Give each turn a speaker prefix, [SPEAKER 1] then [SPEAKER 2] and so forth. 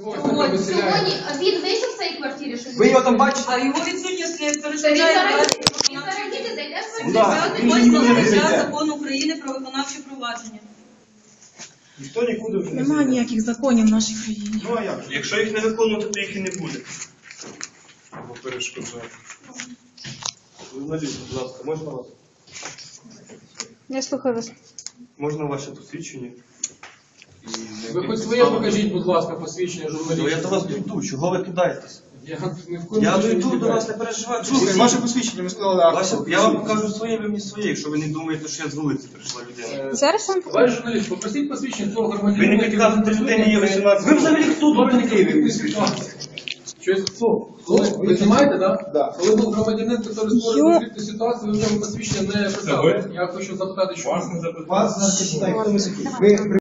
[SPEAKER 1] Сьогодні він вийшов з цієї квартири, що
[SPEAKER 2] Ви його там бачите?
[SPEAKER 3] А його відсутність не
[SPEAKER 1] Він
[SPEAKER 3] перешкоджає
[SPEAKER 1] зараз зайде в
[SPEAKER 3] для закону України про виконавче провадження.
[SPEAKER 2] Ніхто нікуди вже не
[SPEAKER 4] Немає ніяких законів в нашій країні.
[SPEAKER 2] Ну а як?
[SPEAKER 5] Якщо їх не виконувати, то їх і не буде.
[SPEAKER 2] Або перешкоджає. Журналіст, будь ласка, можна вас?
[SPEAKER 4] Я слухаю вас.
[SPEAKER 5] Можна ваше посвідчення?
[SPEAKER 6] Ви хоч своє покажіть, будь ласка, посвідчення
[SPEAKER 5] Ну,
[SPEAKER 6] журналіста.
[SPEAKER 5] я до вас дійду, чого ви кидаєтесь?
[SPEAKER 6] Я не в курсі,
[SPEAKER 5] Я
[SPEAKER 6] що
[SPEAKER 5] дійду
[SPEAKER 6] ви
[SPEAKER 5] до вас, не переживайте.
[SPEAKER 2] Слухай, ваше посвідчення, ми сказали,
[SPEAKER 5] Я вам покажу своє, ви мені своє, якщо ви не думаєте, що я з вулиці прийшла людина.
[SPEAKER 4] Зараз вам
[SPEAKER 6] Товариш журналіст, попросіть посвідчення того
[SPEAKER 5] Ви
[SPEAKER 6] громадянина.
[SPEAKER 5] не підказуєте людині, є 18. Ви взагалі хто тут такий?
[SPEAKER 6] Щось хто? Ви знімаєте, так?
[SPEAKER 2] Да.
[SPEAKER 6] Коли був громадянин, який створив конфліктну ситуацію, ви в ньому посвідчення не писали. Я хочу запитати, що...
[SPEAKER 2] Вас, значить, так, хто ми такі? Ви